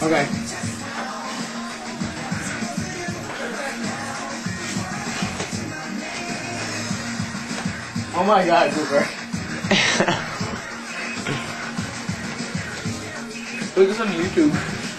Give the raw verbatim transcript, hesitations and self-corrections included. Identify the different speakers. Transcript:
Speaker 1: Okay. Oh my god, Cooper. Look, it's on YouTube.